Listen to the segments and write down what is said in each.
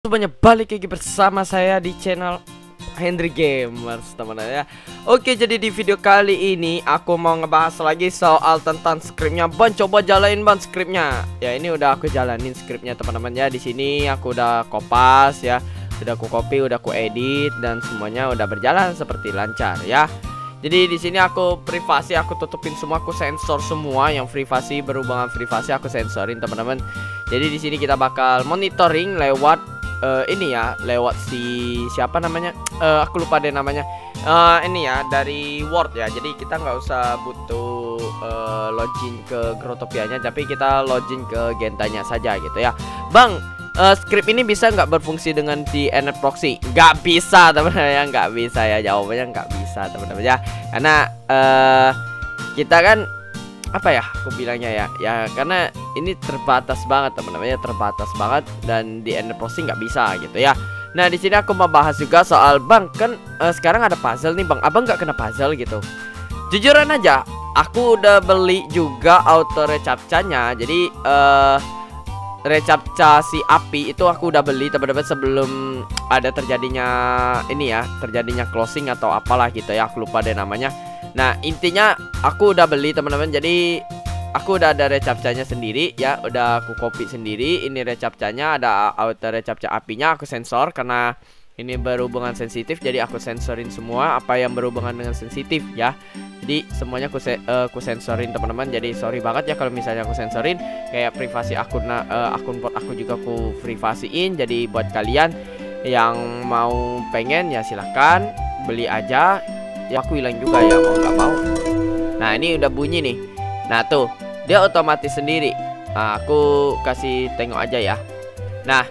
Semuanya balik lagi bersama saya di channel Henry Gamers, teman-teman ya. Oke, jadi di video kali ini aku mau ngebahas lagi soal tentang skripnya. Ban, coba jalanin ban skripnya. Ya, ini udah aku jalanin skripnya, teman-teman ya. Di sini aku udah kopas ya. Udah aku copy, udah aku edit dan semuanya udah berjalan seperti lancar ya. Jadi di sini aku privasi, aku tutupin semua, aku sensor semua yang privasi, berhubungan privasi aku sensorin, teman-teman. Jadi di sini kita bakal monitoring lewat ini ya, lewat siapa namanya, aku lupa deh namanya, ini ya dari Word ya. Jadi kita nggak usah butuh login ke Growtopianya, tapi kita login ke Gentanya saja gitu ya. Bang, script ini bisa nggak berfungsi dengan di Nnet Proxy? Nggak bisa, teman-teman ya, nggak bisa ya, jawabannya nggak bisa, teman-teman ya. Karena kita kan apa ya, aku bilangnya ya karena ini terbatas banget, teman-teman ya, terbatas banget, dan di Nnet Proxy nggak bisa gitu ya. Nah, di sini aku mau bahas juga soal bang, kan sekarang ada puzzle nih bang, abang nggak kena puzzle gitu. Jujuran aja, aku udah beli juga auto recaptcha-nya. Jadi recaptcha si api itu aku udah beli, teman-teman, sebelum ada terjadinya ini ya, terjadinya closing atau apalah gitu ya, aku lupa deh namanya. Nah, intinya aku udah beli, teman-teman. Jadi aku udah ada recaptcha-nya sendiri ya, udah aku copy sendiri. Ini recaptcha-nya, ada auto recaptcha apinya, aku sensor karena ini berhubungan sensitif. Jadi aku sensorin semua apa yang berhubungan dengan sensitif ya. Jadi semuanya aku sensorin, teman-teman. Jadi sorry banget ya kalau misalnya aku sensorin. Kayak privasi akun bot aku juga aku privasiin. Jadi buat kalian yang mau pengen ya silahkan beli aja. Ya aku hilang juga ya, mau nggak mau. Nah, ini udah bunyi nih. Nah tuh, dia otomatis sendiri. Nah, aku kasih tengok aja ya. Nah,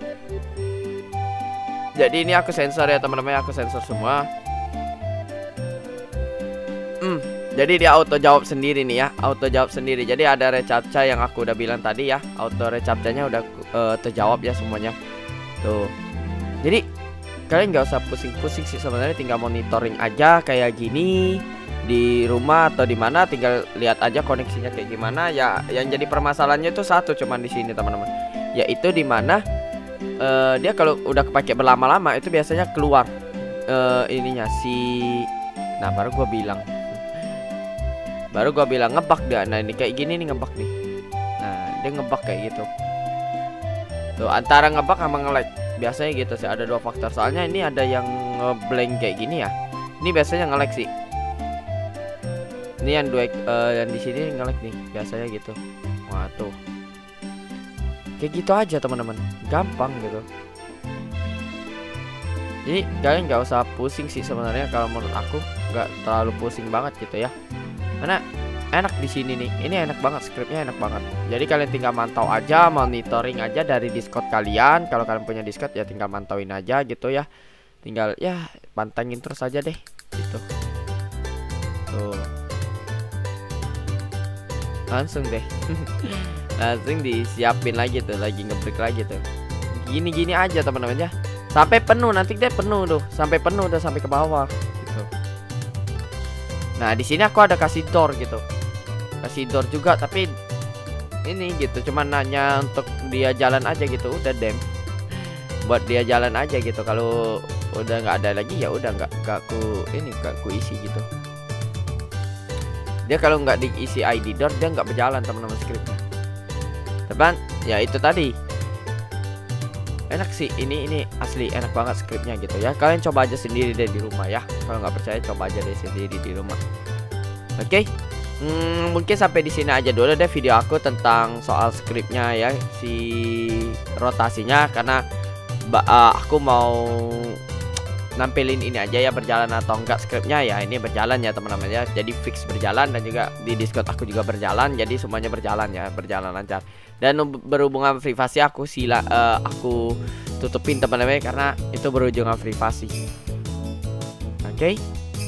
jadi ini aku sensor ya, teman-teman, aku sensor semua. Jadi dia auto jawab sendiri nih ya, auto jawab sendiri. Jadi ada recaptcha yang aku udah bilang tadi ya, auto recaptcha-nya udah terjawab ya semuanya. Tuh. Jadi kalian nggak usah pusing-pusing sih sebenarnya, tinggal monitoring aja kayak gini di rumah atau di mana, tinggal lihat aja koneksinya kayak gimana ya. Yang jadi permasalahannya itu satu cuman di sini, teman-teman, yaitu di mana dia kalau udah kepake berlama-lama itu biasanya keluar ininya nah baru gua bilang ngebug dia. Nah, ini kayak gini nih, ngebug nih. Nah, dia ngebug kayak gitu tuh, antara ngebug sama nge-lag. Biasanya gitu sih, ada dua faktor. Soalnya ini ada yang ngeblank kayak gini ya. Ini biasanya nge-lag sih. Ini yang yang di sini nge-lag nih, biasanya gitu. Wah, tuh. Kayak gitu aja, teman-teman. Gampang gitu. Jadi kalian nggak usah pusing sih sebenarnya, kalau menurut aku nggak terlalu pusing banget gitu ya. Karena enak di sini nih. Ini enak banget, skripnya enak banget. Jadi kalian tinggal mantau aja, monitoring aja dari Discord kalian. Kalau kalian punya Discord ya tinggal mantauin aja gitu ya. Tinggal ya pantengin terus aja deh gitu. Tuh. Langsung deh. Langsung disiapin lagi tuh, lagi ngebreak lagi tuh. Gini-gini aja, teman-teman ya. Sampai penuh, nanti dia penuh tuh. Sampai penuh udah sampai ke bawah gitu. Nah, di sini aku ada kasih door gitu. Kasih door juga, tapi ini gitu cuman nanya untuk dia jalan aja gitu, udah dem buat dia jalan aja gitu. Kalau udah nggak ada lagi ya udah nggak aku isi gitu. Dia kalau nggak diisi ID door dia nggak berjalan, teman-teman, skripnya. Teman ya itu tadi enak sih, ini asli enak banget skripnya gitu ya. Kalian coba aja sendiri deh di rumah ya. Kalau nggak percaya coba aja deh sendiri di rumah. Oke. Mungkin sampai di sini aja dulu deh video aku tentang soal skripnya ya, si rotasinya. Karena aku mau nampilin ini aja ya, berjalan atau enggak skripnya ya. Ini berjalan ya, teman-teman ya. Jadi fix berjalan, dan juga di Discord aku juga berjalan. Jadi semuanya berjalan ya, berjalan lancar. Dan berhubungan privasi aku aku tutupin, teman-teman, karena itu berhubungan privasi. Oke.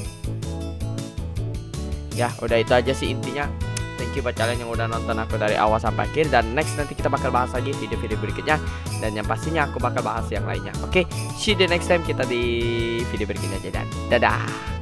Ya udah itu aja sih intinya. Thank you buat kalian yang udah nonton aku dari awal sampai akhir. Dan next nanti kita bakal bahas lagi video-video berikutnya. Dan yang pastinya aku bakal bahas yang lainnya. Oke, see you the next time, kita di video berikutnya aja, dan dadah.